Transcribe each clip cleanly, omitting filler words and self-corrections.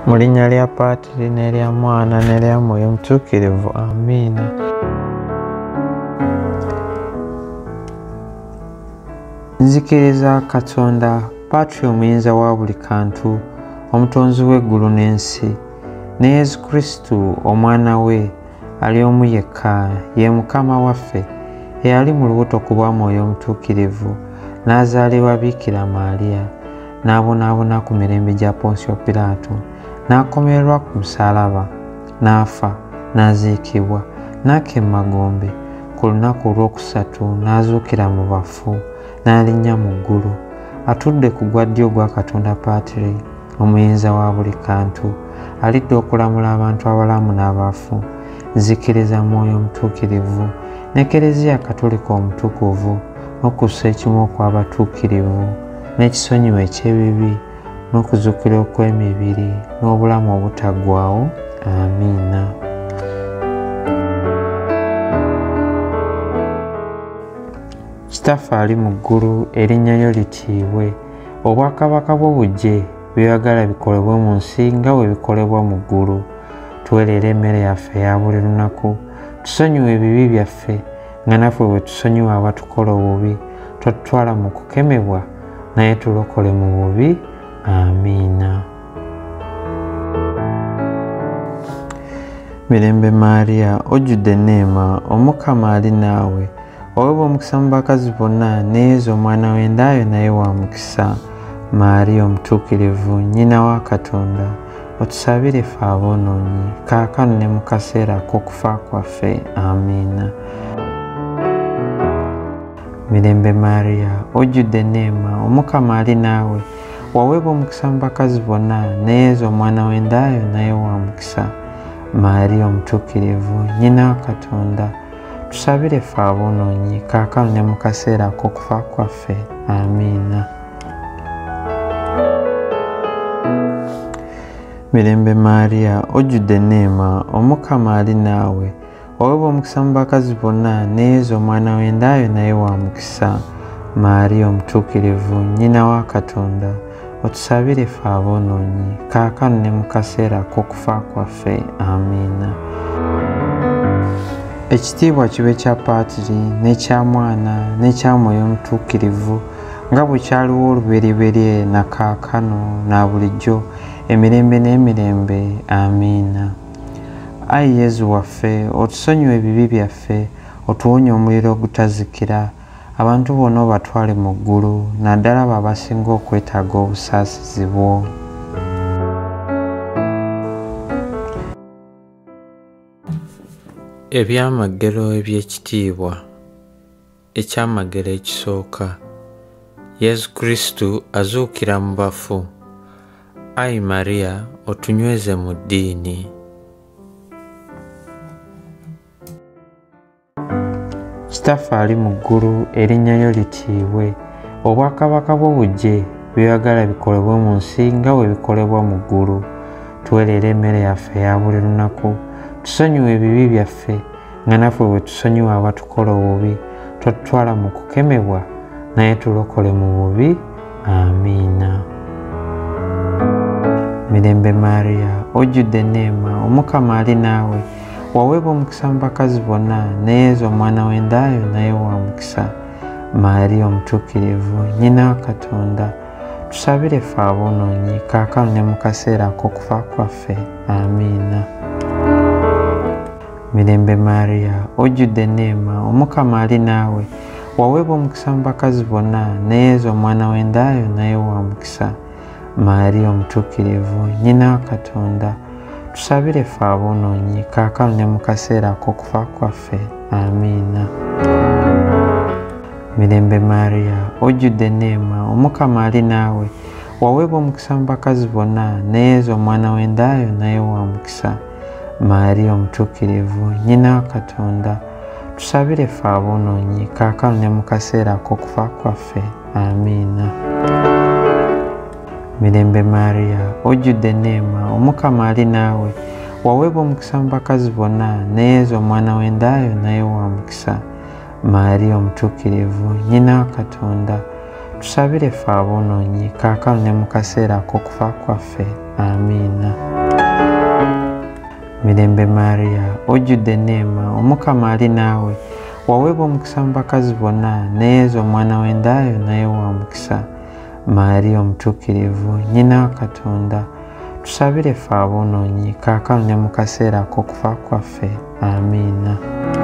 Mu linnya lya Patiri n'erya Mwana n'erya Mwoyo Mutuukirivu. Amiina. Nzikiriza Katonda, Patri omuyinza wa buli kantu, omutonzi w'eggulu n'ensi, ne Yesu Kristu omwana we ali omu yekka, ye Mukama waffe, eyali mu lubuto ku bwa Mwoyo Omutuukirivu, n'azaalibwa Biikira Maaliya, n'abonaabona ku mirembe gya Ponsiyo Piraato, n'akomererwa ku musaalaba, n'afa, n'aziikibwa, n'aka emmagombe, ku lunaku olwokusatu n'azuukira mu bafu, n'alinnya mu ggulu, atudde ku gwa ddyo gwa Katonda Patiri, omuyinza wa buli kantu, alidde okulamula abantu abalamu n'abafu. Nzikiriza Mwoyo Omutuukirivu n'Ekereziya Katolika omutukuvu, n'okussa ekimu okw'abatuukirivu, n'ekisonyiwo eky'ebibi, n'okuzuukira okw'emibiri, n'obulamu obutaggwaawo. Amiina. Kitaffe ali mu ggulu, erinnya lyo litiibwe, obwakabaka bwo bujje, by'oyagala bikolebwe mu nsi nga bwe bikolebwa mu ggulu. Tuweerera emmere yaffe eya buli lunaku, tusonyiwe ebibi byaffe nga naffe bwe tusonyiwa abatukola obubi, totutwala mu kukemebwa, naye tulokole mu bubi. Amiina. Mirembe Maariya, ojjudde enneema, Omukama ali naawe, oweebwa omukisa mu bakazi bonna, ne Yesu omwana w'endayo naye wa mukisa. Maariya omutuukirivu, nnyina wa Katonda, otusabire ffe aboonoonyi, kaakano ne mu kaseera k'okufa kwaffe. Amiina. Mirembe Maariya, ojjudde enneema, Omukama ali naawe, waweebwa omukisa mu bakazi bonna, ne Yesu omwana w'endayo naye wa mukisa. Maariya omutuukirivu, nnyina wa Katonda, tusabire ffe aboonoonyi, kaakano ne mu kaseera k'okufa kwaffe. Amiina. Mirembe Maariya, ojjudde enneema, Omukama ali naawe, oweebwa omukisa mu bakazi bonna, ne Yesu omwana w'endayo naye wa mukisa. Maariya omutuukirivu, nnyina wa Katonda, otusabire ffe aboonoonyi, kaakano ne mu kaseera k'okufa kwaffe. Amiina. Ekitiibwa kibe kya Patiri, n'ekya Mwana, n'ekya Mwoyo Omutuukirivu, nga bwe kyaliwo olubereberye, na kaakano, na bulijjo, emirembe n'emirembe. Amiina. Ayi Yesu waffe, otusonyiwe ebibi byaffe, otuwonye omuliro ogutazikira, abantu bonna obatwale mu ggulu, naddala abo abasinga okwetaaga obusaasizi bwo. Ebyamagero eby'ekitiibwa. Ekyamagero ekisooka. Yesu Kristu azuukira mu bafu. Ayi Mariya, otunyweze mu ddiini. Kitaffe ali mu ggulu, erinnya lyo litiibwe, obwakabaka bwo bujje, by'oyagala bikolebwe mu nsi nga bwe bikolebwa mu ggulu. Tuweerera emmere yaffe eya buli lunaku, tusonyiwe ebibi byaffe nga naffe bwe tusonyiwa abatukola obubi, totutwala mu kukemebwa, naye tulokole mu bubi. Amiina. Mirembe Maariya, ojjudde enneema, Omukama ali naawe, waweebwa omukisa mu bakazi bonna, ne Yesu omwana w'endayo naye wa mukisa. Maariya omutuukirivu, nnyina wa Katonda, tusabire ffe aboonoonyi, kaakano ne mu kaseera k'okufa kwaffe. Amiina. Mirembe Maariya, ojjudde enneema, Omukama ali naawe, waweebwa omukisa mu bakazi bonna, ne Yesu omwana w'endayo naye wa mukisa. Maariya omutuukirivu, nnyina wa Katonda, tusabire ffe aboonoonyi, kaakano ne mu kaseera k'okufa kwaffe. Amiina. Mirembe Maariya, ojjudde enneema, Omukama ali naawe, waweebwa omukisa mu bakazi bonna, ne Yesu omwana w'endayo naye wa mukisa. Maariya omutuukirivu, nnyina wa Katonda, tusabire ffe aboonoonyi, kaakano ne mu kaseera k'okufa kwaffe. Amiina. Mirembe Maariya, ojjudde enneema, Omukama ali naawe, waweebwa omukisa mu bakazi bonna, ne Yesu omwana w'endayo naye wa mukisa. Maariya omutuukirivu, nnyina wa Katonda, tusabire ffe aboonoonyi kaakano ne mu kaseera ak'okufa kwaffe. Amiina. Mirembe Maria, ojjudde enneema, Omukama ali naawe, waweebwa omukisa mu bakazi bonna, ne Yesu omwana w'endaayo naye wa mukisa. Maria omutuukirivu, nnyina wa Katonda, tusabire ffe aboonoonyi kaakano ne mu kaseera ak'okufa kwaffe. Amiina.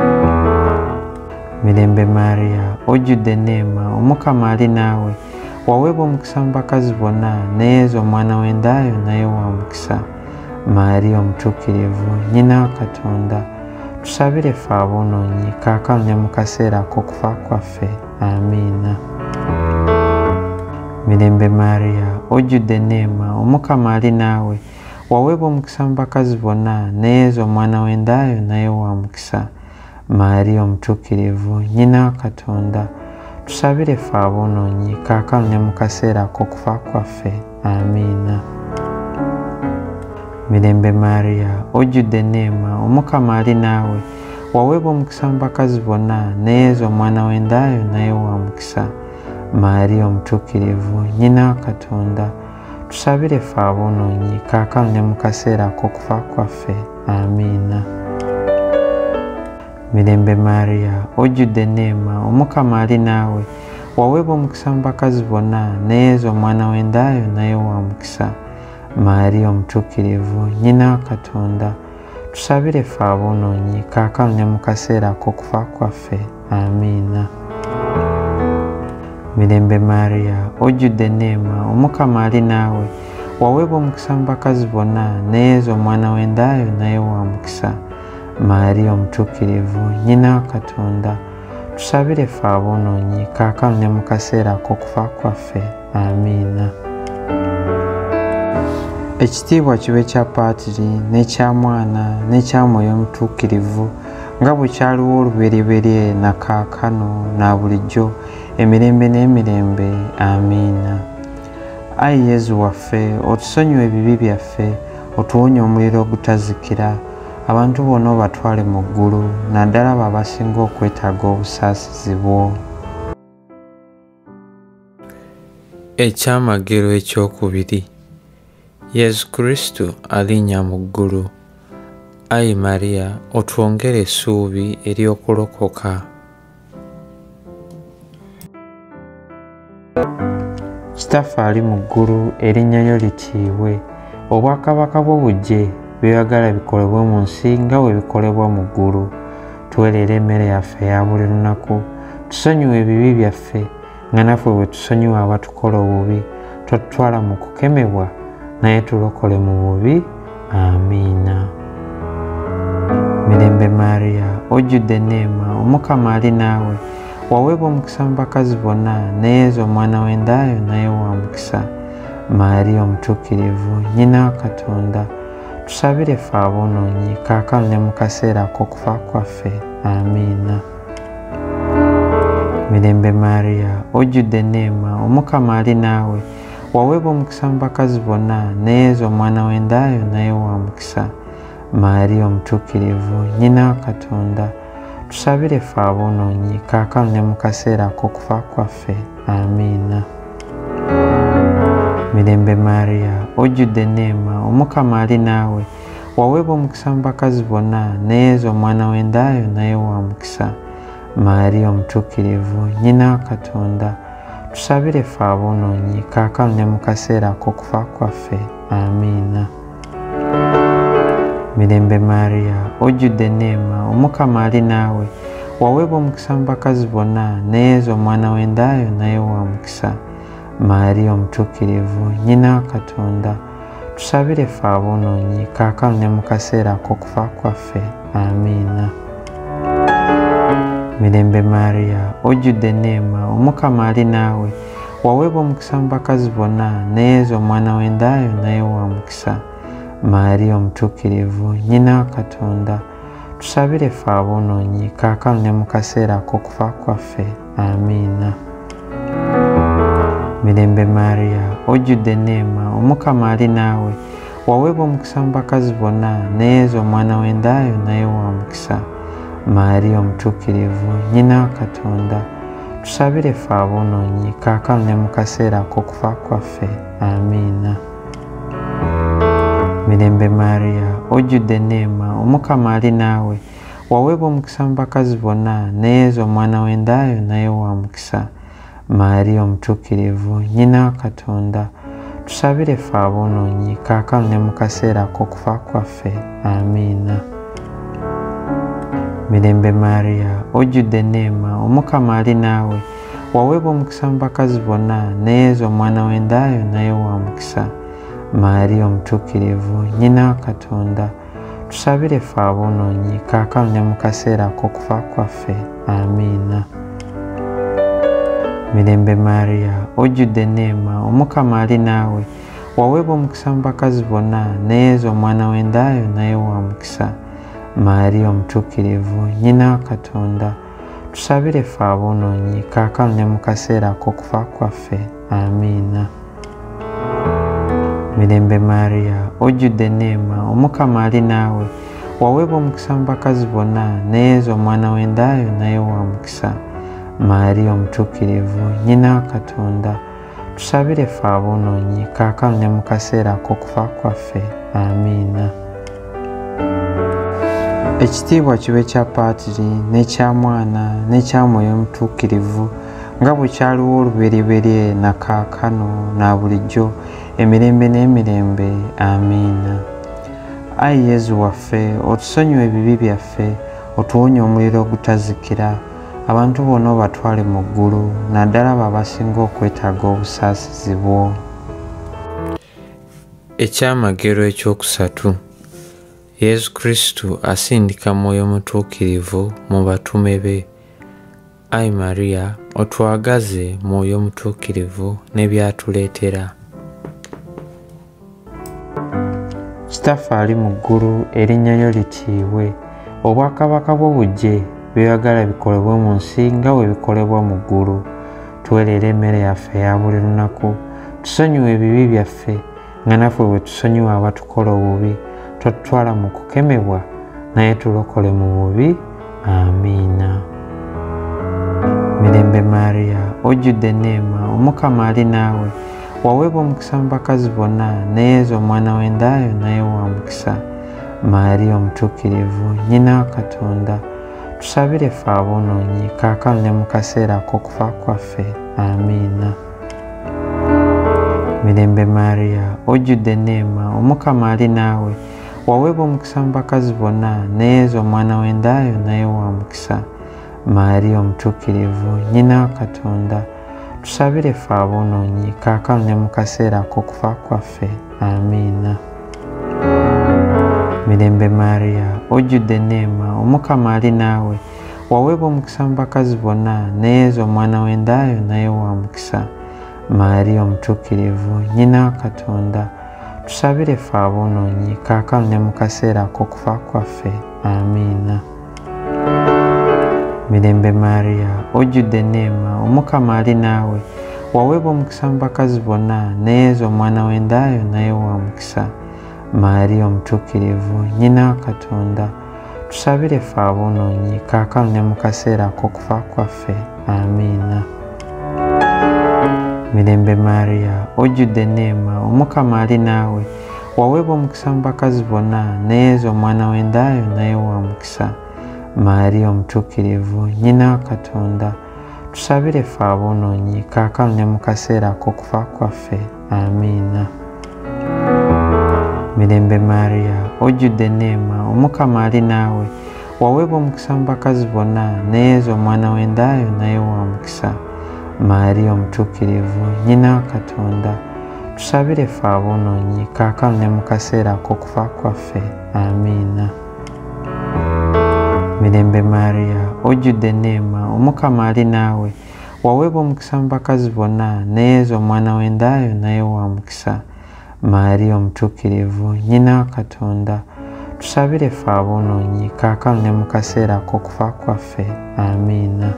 Mirembe Maria, ojjudde enneema, Omukama ali naawe, waweebwa omukisa mu bakazi bonna, ne Yesu omwana w'endaayo naye wa mukisa. Maria omutuukirivu, nnyina wa Katonda, tusabire ffe aboonoonyi kaakano ne mu kaseera ak'okufa kwaffe. Amiina. Mirembe Maria, ojjudde enneema, Omukama ali naawe, waweebwa omukisa mu bakazi bonna, ne Yesu omwana w'endaayo naye wa mukisa. Maria omutuukirivu, nnyina wa Katonda, tusabire ffe aboonoonyi kaakano ne mu kaseera ak'okufa kwaffe. Amiina. Mirembe Maria, ojjudde enneema, Omukama ali naawe, waweebwa omukisa mu bakazi bonna, ne Yesu omwana w'endaayo naye wa mukisa. Maria omutuukirivu, nnyina wa Katonda, tusabire ffe aboonoonyi kaakano ne mu kaseera ak'okufa kwaffe. Amiina. Mirembe Maria, ojjudde enneema, Omukama ali naawe, waweebwa omukisa mu bakazi bonna, ne Yesu omwana w'endaayo naye wa mukisa. Maria omutuukirivu, nnyina wa Katonda, tusabire ffe aboonoonyi kaakano ne mu kaseera ak'okufa kwaffe. Amiina. Mirembe Maria, ojjudde enneema, Omukama ali naawe, waweebwa omukisa mu bakazi bonna, ne Yesu omwana w'endaayo naye wa mukisa. Maria omutuukirivu, nnyina wa Katonda, tusabire ffe aboonoonyi kaakano ne mu kaseera ak'okufa kwaffe. Amiina. Ekitiibwa kibe kya Paatiri n'ekya Mwana n'ekya Mwoyo Omutuukirivu, nga bwe kyaliwo olubereberye na kaakano na bulijjo emirembe n'emirembe. Amiina. Ayi Yesu waffe, otusonyiwe ebibi byaffe, otuwonye omuliro ogutazikira, abantu bonna obatwale mu ggulu, naddala abo abasinga okwetaaga obusaasizi bwo. Ekyamagero ekyokubiri. Yesu Kristo alinnya mu ggulu. Ayi Maria, otwongere essuubi ery'okulokoka. Kitaffe ali mu ggulu, erinnya lyo litiibwe, obwakabaka bwo bujje, by'oyagala bikolebwe mu nsi nga bwe bikolebwa mu ggulu. Tuwe leero emmere yaffe eya buli lunaku, tusonyiwe ebibi byaffe nga naffe bwe tusonyiwa abatukola obubi, totutwala mu kukemebwa, naye tulokole mu bubi. Amiina. Mirembe Maria, ojjudde enneema, Omukama ali naawe, waweebwa omukisa mu bakazi bonna, ne Yesu omwana w'endaayo naye wa mukisa. Maria omutuukirivu, nnyina wa Katonda, tusabire ffe aboonoonyi kaakano ne mu kaseera ak'okufa kwaffe. Amiina. Mirembe Maria, ojjudde enneema, Omukama ali naawe, waweebwa omukisa mu bakazi bonna, ne Yesu omwana w'endaayo naye wa mukisa. Maria omutuukirivu, nnyina wa Katonda, tusabire ffe aboonoonyi kaakano ne mu kaseera ak'okufa kwaffe. Amiina. Mirembe Maria, ojjudde enneema, Omukama ali naawe, waweebwa omukisa mu bakazi bonna, ne Yesu omwana w'endaayo naye wa mukisa. Maria omutuukirivu, nnyina wa Katonda, tusabire ffe aboonoonyi kaakano ne mu kaseera ak'okufa kwaffe. Amiina. Mirembe Maria, ojjudde enneema, Omukama ali naawe, waweebwa omukisa mu bakazi bonna, ne Yesu omwana w'endaayo naye wa mukisa. Maria omutuukirivu, nnyina wa Katonda, tusabire ffe aboonoonyi kaakano ne mu kaseera ak'okufa kwaffe. Amiina. Mirembe Maria, ojjudde enneema, Omukama ali naawe, waweebwa omukisa mu bakazi bonna, ne Yesu omwana w'endaayo naye wa mukisa. Maria omutuukirivu, nnyina wa Katonda, tusabire ffe aboonoonyi kaakano ne mu kaseera ak'okufa kwaffe. Amiina. Mirembe Maria, ojjudde enneema, Omukama ali naawe, waweebwa omukisa mu bakazi bonna, ne Yesu omwana w'endaayo naye wa mukisa. Maria omutuukirivu, nnyina wa Katonda, tusabire ffe aboonoonyi kaakano ne mu kaseera k'okufa kwaffe. Amiina. Mirembe Maria, ojjudde neema, Omukama ali naawe, waweebwa omukisa mu bakazi bonna, ne Yesu omwana w'endaayo naye wa mukisa. Maria omutuukirivu, nnyina wa Katonda, tusabire ffe aboonoonyi kaakano ne mu kaseera k'okufa kwaffe. Amiina. Mirembe Maria, ojjudde neema, Omukama ali naawe, waweebwa omukisa mu bakazi bonna, ne Yesu omwana w'endaayo naye wa mukisa. Maria omutuukirivu, nnyina wa Katonda, tusabire ffe aboonoonyi kaakano ne mu kaseera k'okufa kwaffe. Amiina. Mirembe Maria, ojjudde neema, Omukama ali naawe, waweebwa omukisa mu bakazi bonna, ne Yesu omwana w'endaayo naye wa mukisa. Maria omutuukirivu, nnyina wa Katonda, tusabire ffe aboonoonyi kaakano ne mu kaseera k'okufa kwaffe. Amiina. Mirembe Maria, ojjudde neema, Omukama ali naawe, waweebwa omukisa mu bakazi bonna, ne Yesu omwana w'endaayo naye wa mukisa. Maria omutuukirivu, nnyina wa Katonda, tusabire ffe aboonoonyi kaakano ne mu kaseera k'okufa kwaffe. Amiina. Ekitiibwa kibe kya Paatiri n'ekya Mwana n'ekya Mwoyo Omutuukirivu, nga bwe kyaliwo olubereberye na kaakano na bulijjo emirembe n'emirembe. Amiina. Ayi Yezu waffe, otusonyiwe ebibi byaffe, otuwonye omuliro ogutazikira, abantu bonna obatwale mu ggulu, naddala abo abasinga okwetaaga obusaasizi bwo. Ekyamagero ekyokusatu. Yesu Kristu asindika Mwoyo Mutuukirivu mu batume be. Ayi Maria, otwagaze Mwoyo Mutuukirivu ne byatuleetera. Kitaffe ali mu ggulu, erinnya lyo litiibwe, obwakabaka bwo bujje, by'oyagala bikolebwe mu nsi nga bwe bikolebwa mu ggulu. Tuwe leero emmere yaffe eya buli lunaku, tusonyiwe ebibi byaffe nga naffe bwe tusonyiwa abatukola obubi, totutwala mu kukemebwa, naye tulokole mu bubi. Amiina. Mirembe Maria, ojjudde neema, Omukama ali naawe, waweebwa omukisa mu bakazi bonna, ne Yesu omwana w'endaayo naye wa mukisa. Maria omutuukirivu, nnyina wa Katonda, tusabire ffe aboonoonyi kaakano ne mu kaseera k'okufa kwaffe. Amiina. Mirembe Maria, ojjudde neema, Omukama ali naawe, waweebwa omukisa mu bakazi bonna, ne Yesu omwana w'endaayo naye wa mukisa. Maria omutuukirivu, nnyina wa Katonda, tusabire ffe aboonoonyi kaakano ne mu kaseera k'okufa kwaffe. Amiina. Mirembe Maria, ojjudde neema, Omukama ali naawe, waweebwa omukisa mu bakazi bonna, ne Yesu omwana w'endaayo naye wa mukisa. Maria omutuukirivu, nnyina wa Katonda, tusabire ffe aboonoonyi kaakano ne mu kaseera k'okufa kwaffe. Amiina. Mirembe Maria, ojjudde neema, Omukama ali naawe, waweebwa omukisa mu bakazi bonna, ne Yesu omwana w'endaayo naye wa mukisa. Maria omutuukirivu, nnyina wa Katonda, tusabire ffe aboonoonyi kaakano ne mu kaseera k'okufa kwaffe. Amiina. Mirembe Maria, ojjudde neema, Omukama ali naawe, waweebwa omukisa mu bakazi bonna, ne Yesu omwana w'endaayo naye wa mukisa. Maria omutuukirivu, nnyina wa Katonda, tusabire ffe aboonoonyi kaakano ne mu kaseera k'okufa kwaffe. Amiina. Mirembe Maria, ojjudde neema, Omukama ali naawe, waweebwa omukisa mu bakazi bonna, ne Yesu omwana w'endaayo naye wa mukisa. Maria omutuukirivu, nnyina wa Katonda, tusabire ffe aboonoonyi kaakano ne mu kaseera k'okufa kwaffe. Amiina. Mirembe Maria, ojjudde neema, Omukama ali naawe, waweebwa omukisa mu bakazi bonna, ne Yesu omwana w'endaayo naye wa mukisa. Maria omutuukirivu, nnyina wa Katonda, tusabire ffe aboonoonyi kaakano ne mu kaseera k'okufa kwaffe. Amiina.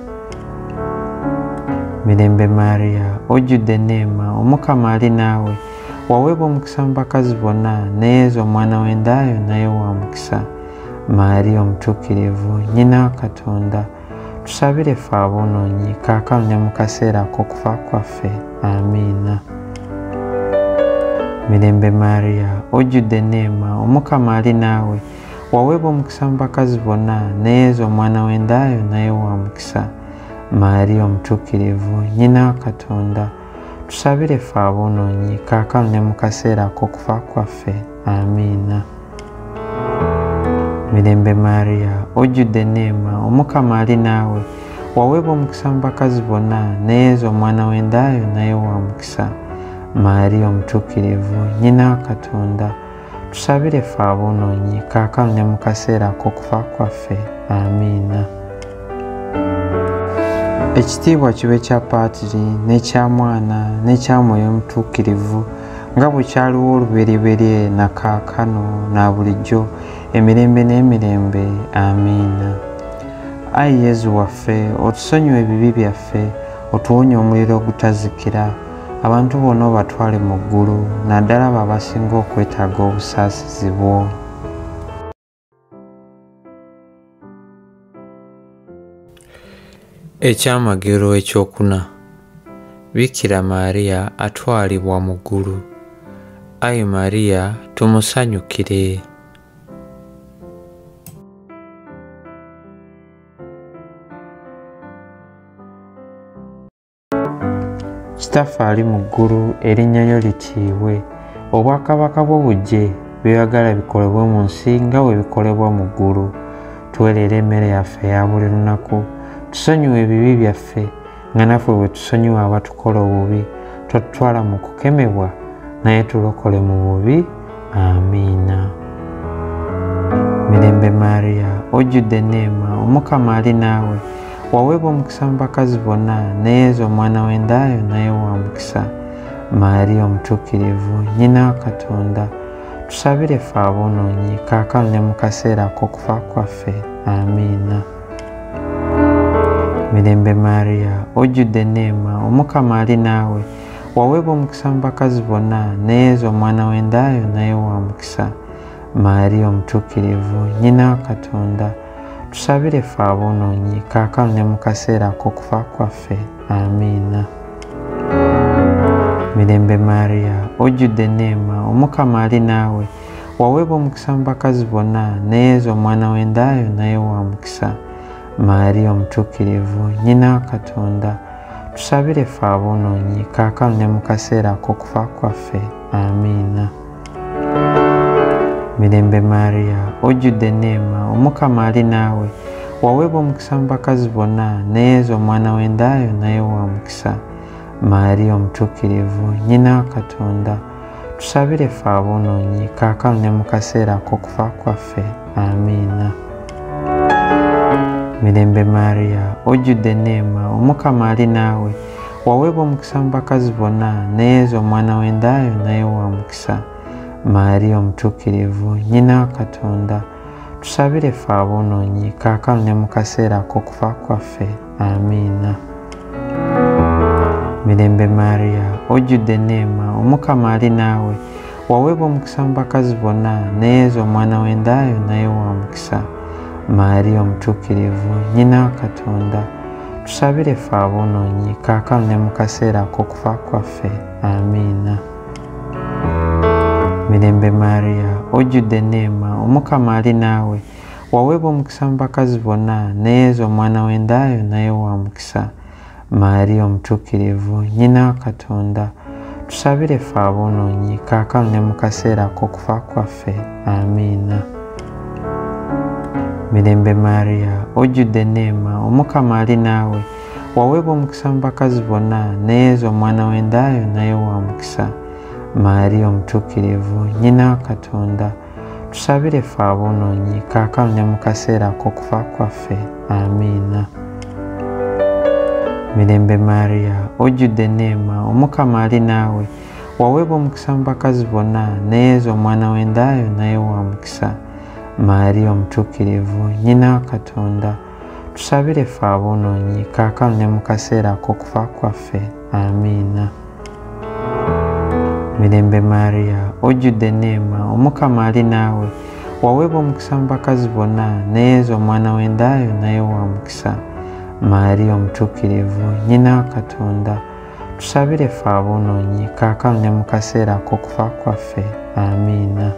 Mirembe Maria, ojjudde neema, Omukama ali naawe, waweebwa omukisa mu bakazi bonna, ne Yesu omwana w'endaayo naye wa mukisa. Maria omutuukirivu, nnyina wa Katonda, tusabire ffe aboonoonyi kaakano ne mu kaseera k'okufa kwaffe. Amiina. Mirembe Maria, ojjudde neema, Omukama ali naawe, waweebwa omukisa mu bakazi bonna, ne Yesu omwana w'endaayo naye wa mukisa. Maria omutuukirivu, nnyina wa Katonda, tusabire ffe aboonoonyi kaakano ne mu kaseera k'okufa kwaffe. Amiina. Mirembe Maria, ojjudde neema, Omukama ali naawe, waweebwa omukisa mu bakazi bonna, ne Yesu omwana w'endaayo naye wa mukisa. Maria omutuukirivu, nnyina wa Katonda, tusabire ffe aboonoonyi kaakano ne mu kaseera k'okufa kwaffe. Amiina. Ekitiibwa kibe kya Patiri n'ekya Mwana n'ekya Mwoyo Omutuukirivu, nga bwe kyaliwo olubereberye na kaakano na bulijjo emirembe n'emirembe. Amiina. Ayi Yezu waffe, otusonyiwe ebibi byaffe, otuwonye omuliro ogutazikira, abantu bonna obatwale mu ggulu, naddala abo abasinga okwetaaga obusaasizi bwo. Ekyamagero ekyokuna. Bikira Maria atwalibwa mu ggulu. Ayi Maria, tumusanyukire. Kitaffe ali mu ggulu, erinnya lyo litiibwe, obwakabaka bwo bujje, by'oyagala bikolebwe mu nsi nga bwe bikolebwa mu ggulu. Tuwe leero emmere yaffe eya buli lunaku, tusonyiwe ebibi byaffe nga naffe bwe tusonyiwa abatukola obubi, totutwala mu kukemebwa, naye tulokole mu bubi. Amiina. Mirembe Maria, ojjudde neema, Omukama ali naawe, waweebwa omukisa mu bakazi bonna, ne Yesu omwana w'endaayo naye wa mukisa. Maria omutuukirivu, nnyina wa Katonda, tusabire ffe aboonoonyi kaakano ne mu kaseera k'okufa kwaffe. Amiina. Mirembe Maria, ojjudde neema, Omukama ali naawe, waweebwa omukisa mu bakazi bonna, ne Yesu omwana w'endaayo naye wa mukisa. Maria omutuukirivu, nnyina wa Katonda, tusabire ffe aboonoonyi kaakano ne mu kaseera k'okufa kwaffe. Amiina. Mirembe Maria, ojjudde neema, Omukama ali naawe, waweebwa omukisa mu bakazi bonna, ne Yesu omwana w'endaayo naye wa mukisa. Maria omutuukirivu, nnyina wa Katonda, tusabire ffe aboonoonyi kaakano ne mu kaseera k'okufa kwaffe. Amiina. Mirembe Maria, ojjudde neema, Omukama ali naawe, waweebwa omukisa mu bakazi bonna, ne Yesu omwana w'endaayo naye wa mukisa. Maria omutuukirivu, nnyina wa Katonda, tusabire ffe aboonoonyi kaakano ne mu kaseera k'okufa kwaffe. Amiina. Mirembe Maria, ojjudde neema, Omukama ali naawe, waweebwa omukisa mu bakazi bonna, ne Yesu omwana w'endaayo naye wa mukisa. Maria omutuukirivu, nnyina wa Katonda, tusabire ffe aboonoonyi kaakano ne mu kaseera k'okufa kwaffe. Amiina. Mirembe Maria, ojjudde neema, Omukama ali naawe, waweebwa omukisa mu bakazi bonna, ne Yesu omwana w'endaayo naye wa mukisa. Maria omutuukirivu, nnyina wa Katonda, tusabire ffe aboonoonyi kaakano ne mu kaseera k'okufa kwaffe. Amiina. Mirembe Maria, ojjudde neema, Omukama ali naawe, waweebwa omukisa mu bakazi bonna, ne Yesu omwana w'endaayo naye wa mukisa. Maria omutuukirivu, nnyina wa Katonda, tusabire ffe aboonoonyi kaakano ne mu kaseera k'okufa kwaffe. Amiina. Mirembe Maria, ojjudde neema, Omukama ali naawe, waweebwa omukisa mu bakazi bonna, ne Yesu omwana w'endaayo naye wa mukisa. Maria omutuukirivu, nnyina wa Katonda, tusabire ffe aboonoonyi kaakano ne mu kaseera k'okufa kwaffe. Amiina. Mirembe Maria, ojjudde neema, Omukama ali naawe, waweebwa omukisa mu bakazi bonna, ne Yesu omwana w'endaayo naye wa mukisa. Maria omutuukirivu, nnyina wa Katonda, tusabire ffe aboonoonyi kaakano ne mu kaseera k'okufa kwaffe. Amiina. Mirembe Maria, ojjudde neema, Omukama ali naawe, waweebwa omukisa mu bakazi bonna, ne Yesu omwana w'endaayo naye wa mukisa. Mariya omutuukirivu nnyina wa Katonda tusabire ffe aboonoonyi kaakano ne mu kaseera ak'okufa kwaffe. Amiina.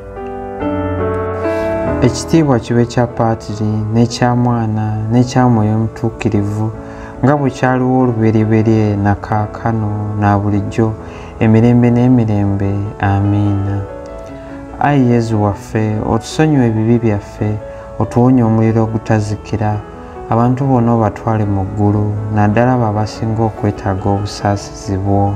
Ekitiibwa kibe kya Paatiri n'ekya Mwana n'ekya Mwoyo Omutuukirivu nga bwe kyaliwo olubereberye na kaakano na bulijjo emirembe n'emirembe. Amiina. Ayi Yezu waffe, otusonyiwe ebibi byaffe, otuwonye omuliro ogutazikira, abantu bonna obatwale mu ggulu, naddala abo abasinga okwetaaga obusaasizi bwo.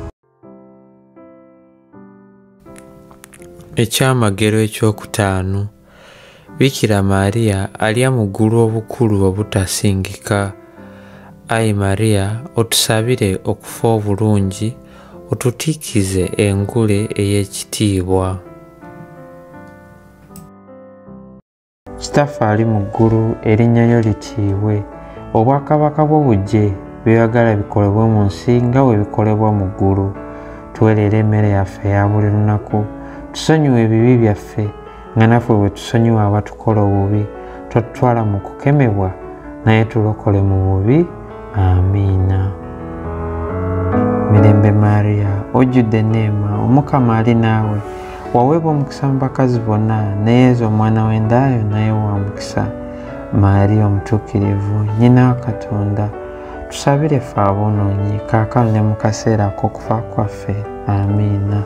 Ekyamagero ekyokutaano. Bikira Mariya alya mu ggulu obukulu obutasingika. Ayi Mariya, otusabire okufa obulungi, otutiikize engule ey'ekitiibwa. Kitaffe ali mu ggulu, erinnya lyo litiibwe, obwakabaka bwo bujje, by'oyagala bikolebwe mu nsi nga bwe bikolebwa mu ggulu. Tuwe leero emmere yaffe eya buli lunaku, tusonyiwe ebibi byaffe nga naffe bwe tusonyiwa abatukola obubi, totutwala mu kukemebwa, naye tulokole mu bubi. Amiina. Mirembe Mariya, ojjudde enneema, Omukama ali naawe, waweebwa omukisa mu bakazi bonna, ne Yezu omwana w'endaayo naye wa mukisa. Mariya omutuukirivu nnyina wa Katonda tusabire ffe aboonoonyi kaakano ne mu kaseera ak'okufa kwaffe. Amiina.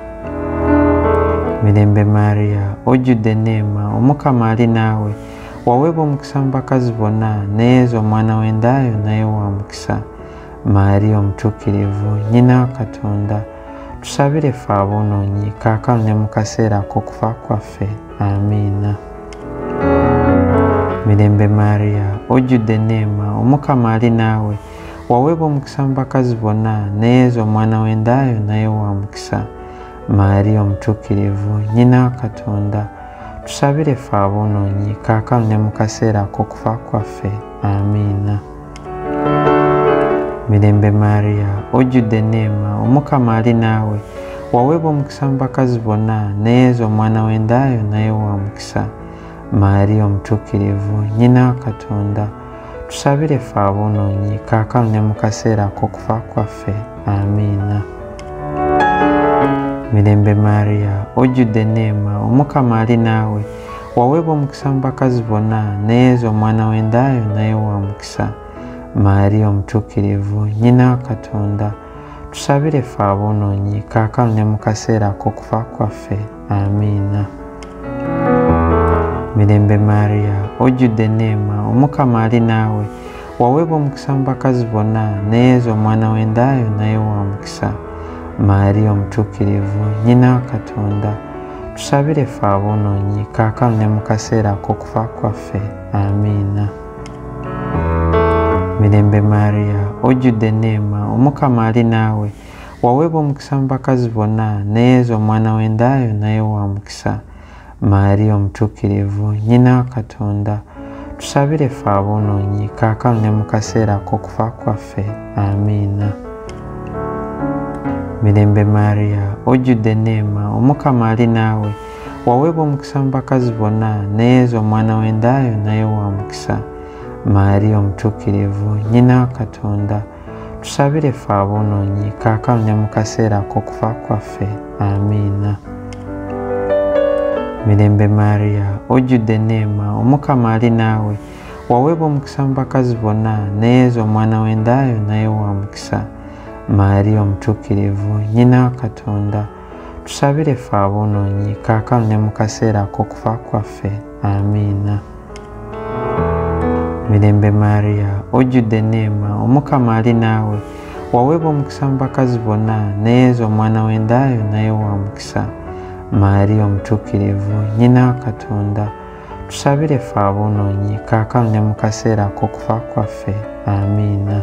Mirembe Mariya, ojjudde enneema, Omukama ali naawe, waweebwa omukisa mu bakazi bonna, ne Yezu omwana w'endaayo naye wa mukisa. Mariya omutuukirivu nnyina wa Katonda tusabire ffe aboonoonyi kaakano ne mu kaseera ak'okufa kwaffe. Amiina. Mirembe Mariya, ojjudde enneema, Omukama ali naawe, waweebwa omukisa mu bakazi bonna, ne Yezu omwana w'endaayo naye wa mukisa. Mariya omutuukirivu nnyina wa Katonda tusabire ffe aboonoonyi kaakano ne mu kaseera ak'okufa kwaffe. Amiina. Mirembe Mariya, ojjudde enneema, Omukama ali naawe, waweebwa omukisa mu bakazi bonna, ne Yezu omwana w'endaayo naye wa mukisa. Mariya omutuukirivu nnyina wa Katonda tusabire ffe aboonoonyi kaakano ne mu kaseera ak'okufa kwaffe. Amiina. Mirembe Mariya, ojjudde enneema, Omukama ali naawe, waweebwa omukisa mu bakazi bonna, ne Yezu omwana w'endaayo naye wa mukisa. Mariya omutuukirivu nnyina wa Katonda tusabire ffe aboonoonyi kaakano ne mu kaseera ak'okufa kwaffe. Amiina. Mirembe Mariya, ojjudde enneema, Omukama ali naawe, waweebwa omukisa mu bakazi bonna, ne Yezu omwana w'endaayo naye wa mukisa. Mariya omutuukirivu nnyina wa Katonda tusabire ffe aboonoonyi kaakano ne mu kaseera ak'okufa kwaffe. Amiina. Mirembe Mariya, ojjudde enneema, Omukama ali naawe, waweebwa omukisa mu bakazi bonna, ne Yezu omwana w'endaayo naye wa mukisa. Mariya omutuukirivu nnyina wa Katonda tusabire ffe aboonoonyi kaakano ne mu kaseera ak'okufa kwaffe. Amiina. Mirembe Mariya, ojjudde enneema, Omukama ali naawe, waweebwa omukisa mu bakazi bonna, ne Yezu omwana w'endaayo naye wa mukisa. Mariya omutuukirivu nnyina wa Katonda tusabire ffe aboonoonyi kaakano ne mu kaseera ak'okufa kwaffe. Amiina. Mirembe Mariya, ojjudde enneema, Omukama ali naawe, waweebwa omukisa mu bakazi bonna, ne Yezu omwana w'endaayo naye wa mukisa. Mariya omutuukirivu nnyina wa Katonda tusabire ffe aboonoonyi kaakano ne mu kaseera ak'okufa kwaffe. Amiina. Mirembe Mariya, ojjudde enneema, Omukama ali naawe, waweebwa omukisa mu bakazi bonna, ne Yezu omwana w'endaayo naye wa mukisa. Mariya omutuukirivu nnyina wa Katonda tusabire ffe aboonoonyi kaakano ne mu kaseera ak'okufa kwaffe. Amiina.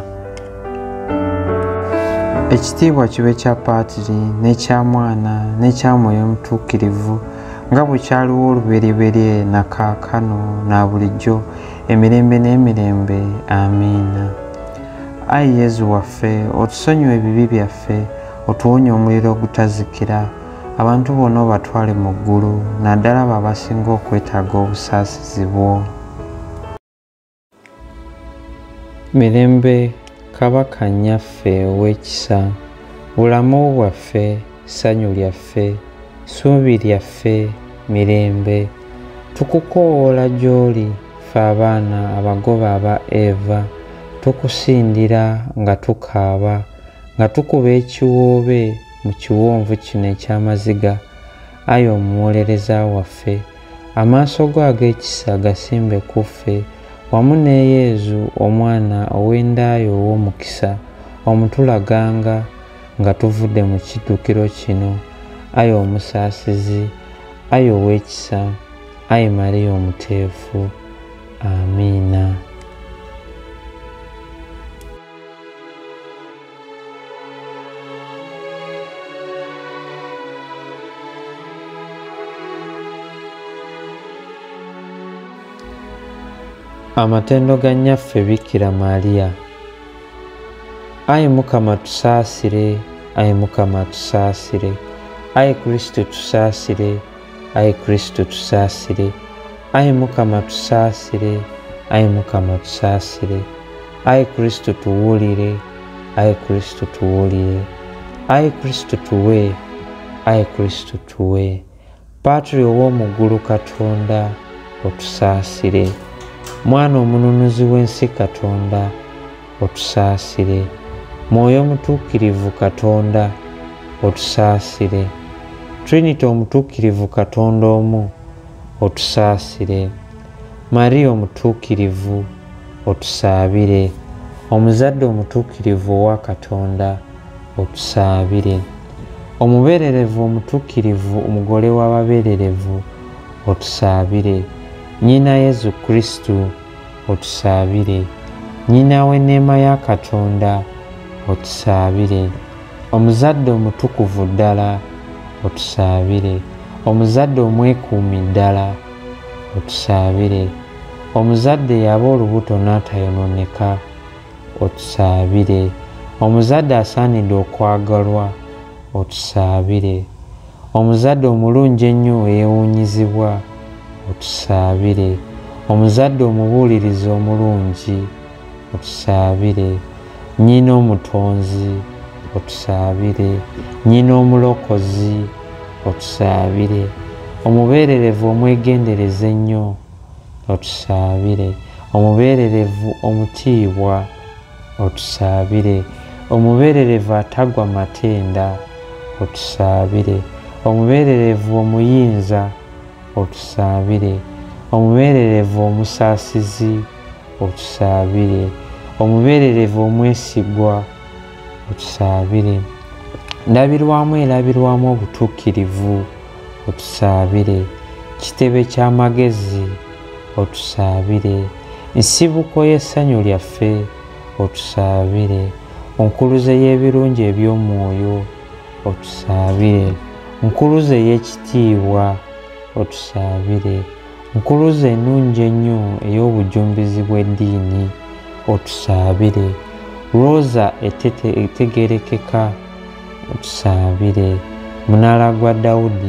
Ekitiibwa kibe kya Paatiri n'ekya Mwana n'ekya Mwoyo Omutuukirivu nga bwe kyaliwo olubereberye na kaakano na bulijjo emirembe n'emirembe. Amiina. Ayi Yezu waffe, otusonyiwe ebibi byaffe, otuwonye omuliro ogutazikira, abantu bonna obatwale mu ggulu, naddala abo abasinga okwetaaga obusaasizi bwo. Mirembe Kabaka nnyaffe ow'ekisa, bulamu bwaffe, ssanyu lyaffe, ssuubi lyaffe, mirembe. Tukukoowoola gy'oli, ffe abaana abagoba aba Eva, tukusindira nga tukaaba, nga tukuba ekiwoobe mu kiwonvu kino eky'amaziga. Ayi omuwolereza waffe, amaaso go ag'ekisa gasimbe ku ffe, wamu ne Yezu omwana ow'endaayo ow'omukisa, omutulaganga nga tuvudde mu kiddukiro kino. Ayi omusaasizi, ayi ow'ekisa, ayi Mariya omuteefu. Amiina. Amatendo ga nnyaffe Bikira Mariya. Ayi Mukama tusaasire, ayi Mukama tusaasire, ayi Kristo tusaasire, ayi Kristo tusaasire, ayi Mukama tusaasire, ayi Mukama tusaasire, ayi Kristo tuwulire, ayi Kristo tuwulire, ayi Kristo tuwe, ayi Kristo tuwe. Patri ow'omu ggulu Katonda otusaasire. Mwana omununuzi w'ensi Katonda otusaasire. Mwoyo omutuukirivu Katonda otusaasire. Trinity omutuukirivu Katonda omu otusaasire. Mariya omutuukirivu otusaabire. Omuzadde omutuukirivu owa Katonda otusaabire. Omubeererevu omutuukirivu omugole w'ababeererevu otusaabire. Nnyina Yezu Kristu otusaabire. Nnyina w'enneema ya Katonda otusaabire. Omuzadde omutukuvu ddala otusaabire. Omuzadde omwekuumi ddala otusaabire. Omuzadde yaba olubuto n'atayononeka otusaabire. Omuzadde asaanidde okwagalwa otusaabire. Omuzadde omulungi ennyo eyeewuunyizibwa otusaabire. Omuzadde omubuulirizi omulungi otusaabire. Nnyina omutonzi otusaabire. Nnyina omulokozi otusaabire. Omubeererevu omwegendereza ennyo otusaabire. Omubeererevu omutiibwa otusaabire. Omubeererevu atagwa matenda otusaabire. Omubeererevu omuyinza otusaabire. Omubeererevu omusaasizi otusaabire. Omubeererevu omwesigwa otusaabire. Ndabirwamu erabirwamu obutuukirivu otusaabire. Kitebe ky'amagezi otusaabire. Nsibuko y'essanyu lyaffe otusaabire. Onkuluze y'ebirungi eby'omwoyo otusaabire. Nkuluze y'ekitiibwa otusaabire. Nkuluze ennungi ennyo ey'obujumbizi bw'eddiini otusaabire. Rosa etegerekeka otusaabire. Munaala gwa Dawudi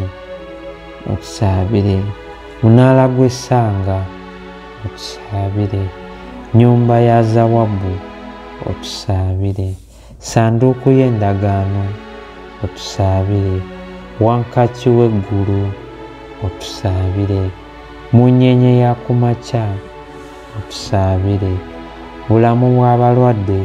otusaabire. Munaala gw'essanga otusaabire. Nnyumba ya Zawabu otusaabire. Sanduuku y'endagaano otusaabire. Wankaaki w'eggulu otusaabire. Munyeenye ya kumakya otusaabire. Bulamu bw'abalwadde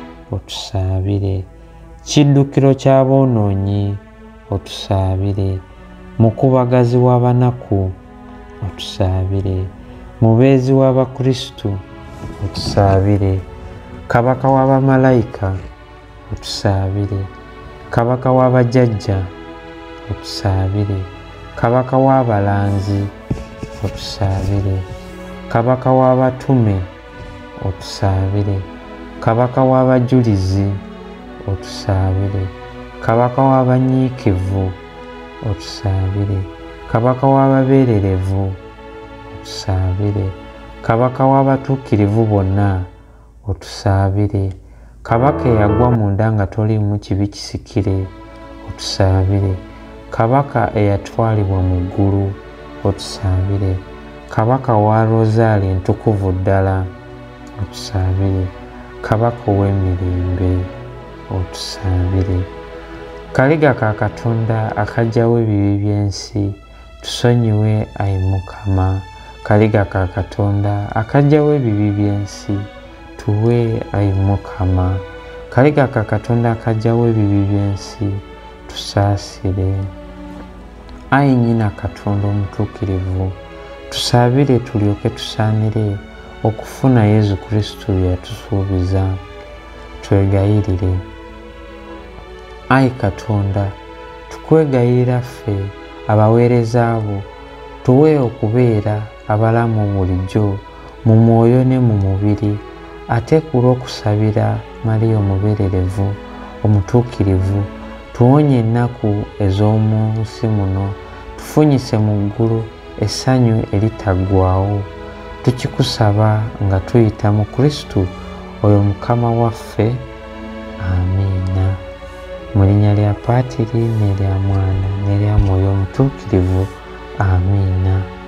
otusaabire. Kiddukiro ky'aboonoonyi otusaabire. Mukubagazi w'abanaku otusaabire. Mubeezi w'Abakristu otusaabire. Kabaka w'abamalayika otusaabire. Kabaka w'abajjajja otusaabire. Kabaka w'abalanzi otusaabire. Kabaka w'abatume otusaabire. Kabaka w'abajulizi otusaabire. Kabaka w'abanyiikivu otusaabire. Kabaka w'ababeererevu otusaabire. Kabaka w'abatuukirivu bonna otusaabire. Kabaka eyagwa munda nga toliimu kibi kisikire otusaabire. Kabaka eyatwalibwa mu ggulu otusaabire. Kabaka wa Rosary entukuvu ddala otusaabire. kabaka ow'emirembe otusaabire. Kaliga ka Katonda akajjawo ebibi by'ensi tusonyiwe ayi Mukama. Kaliga ka Katonda akajjawo ebibi by'ensi tuwe ayi Mukama. Kaliga ka Katonda akajjawo ebibi by'ensi tusaasire. Ayi nnyina Katonda omutuukirivu, tusaabire tulyoke tusaanire okufuna Yezu Kristo yatusuubiza. Twegayirire. Ayi Katonda, tukwegayirira ffe abaweereza bo, tuwe okubeera abalamu bulijjo mu mwoyo ne mu mubiri, ate ku lw'okusabira Mariya omubeererevu omutuukirivu, tuwonye ennaku ez'omu nsi muno, tufunyise mu ggulu essanyu eritaggwaawo. Tukikusaba nga tuyita mu Kristo oyo Mukama waffe. Amiina. Mu linnya lya Paatiri n'erya Mwana n'erya Mwoyo Omutuukirivu. Amiina.